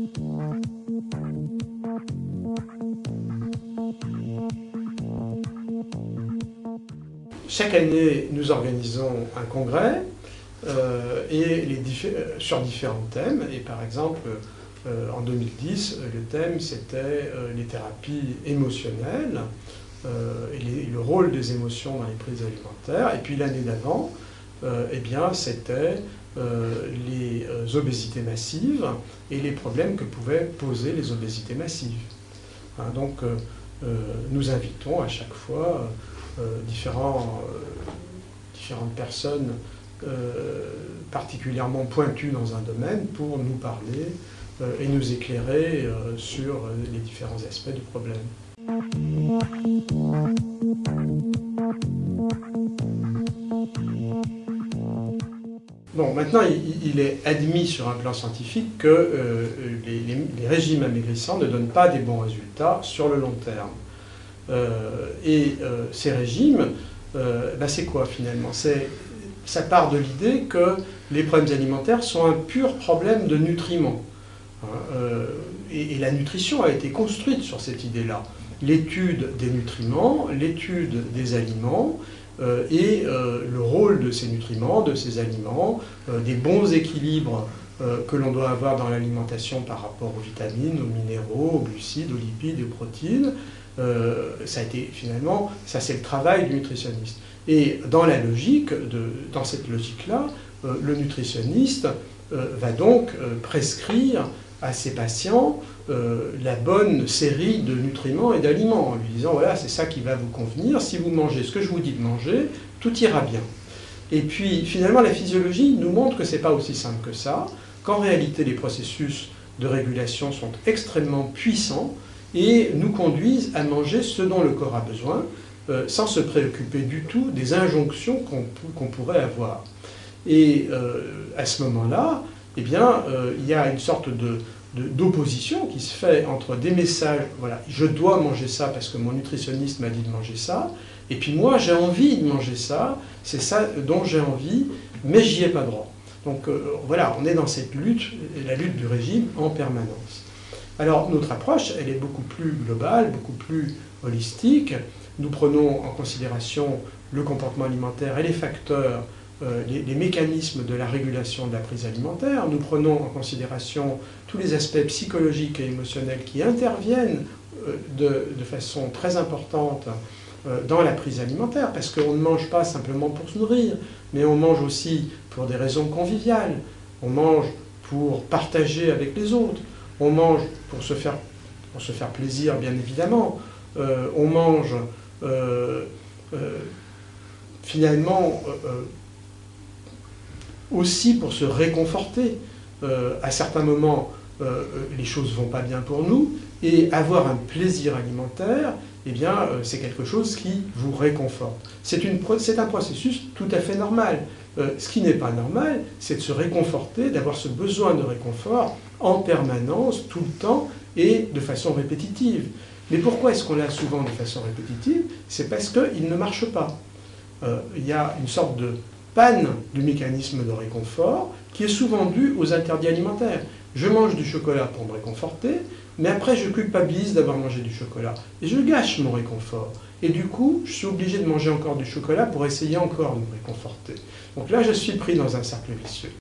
Chaque année, nous organisons un congrès sur différents thèmes. Et par exemple, en 2010, le thème c'était les thérapies émotionnelles et le rôle des émotions dans les prises alimentaires. Et puis l'année d'avant, c'était les obésités massives et les problèmes que pouvaient poser les obésités massives. Donc nous invitons à chaque fois différentes personnes particulièrement pointues dans un domaine pour nous parler et nous éclairer sur les différents aspects du problème. Bon, maintenant, il est admis sur un plan scientifique que les régimes amaigrissants ne donnent pas des bons résultats sur le long terme. Ces régimes, c'est quoi finalement? Ça part de l'idée que les problèmes alimentaires sont un pur problème de nutriments. Et la nutrition a été construite sur cette idée-là. L'étude des nutriments, l'étude des aliments, et le rôle de ces nutriments, de ces aliments, des bons équilibres que l'on doit avoir dans l'alimentation par rapport aux vitamines, aux minéraux, aux glucides, aux lipides, aux protéines. Ça c'est le travail du nutritionniste. Et dans cette logique-là, le nutritionniste va donc prescrire à ses patients la bonne série de nutriments et d'aliments, en lui disant voilà, c'est ça qui va vous convenir, si vous mangez ce que je vous dis de manger, tout ira bien. Et puis finalement la physiologie nous montre que ce n'est pas aussi simple que ça, qu'en réalité les processus de régulation sont extrêmement puissants et nous conduisent à manger ce dont le corps a besoin, sans se préoccuper du tout des injonctions qu'on pourrait avoir. Et à ce moment-là, il y a une sorte d'opposition qui se fait entre des messages, voilà, je dois manger ça parce que mon nutritionniste m'a dit de manger ça, et puis moi j'ai envie de manger ça, c'est ça dont j'ai envie, mais j'y ai pas droit. Donc voilà, on est dans cette lutte, la lutte du régime en permanence. Alors notre approche, elle est beaucoup plus globale, beaucoup plus holistique. Nous prenons en considération le comportement alimentaire et les facteurs, les mécanismes de la régulation de la prise alimentaire. Nous prenons en considération tous les aspects psychologiques et émotionnels qui interviennent de façon très importante dans la prise alimentaire, parce qu'on ne mange pas simplement pour se nourrir, mais on mange aussi pour des raisons conviviales. On mange pour partager avec les autres. On mange pour se faire plaisir, bien évidemment. On mange finalement aussi pour se réconforter. À certains moments, les choses ne vont pas bien pour nous, et avoir un plaisir alimentaire, c'est quelque chose qui vous réconforte. C'est un processus tout à fait normal. Ce qui n'est pas normal, c'est de se réconforter, d'avoir ce besoin de réconfort en permanence, tout le temps, et de façon répétitive. Mais pourquoi est-ce qu'on l'a souvent de façon répétitive? C'est parce qu'il ne marche pas. Il y a une sorte de panne du mécanisme de réconfort qui est souvent due aux interdits alimentaires. Je mange du chocolat pour me réconforter, mais après je culpabilise d'avoir mangé du chocolat. Et je gâche mon réconfort. Et du coup, je suis obligé de manger encore du chocolat pour essayer encore de me réconforter. Donc là, je suis pris dans un cercle vicieux.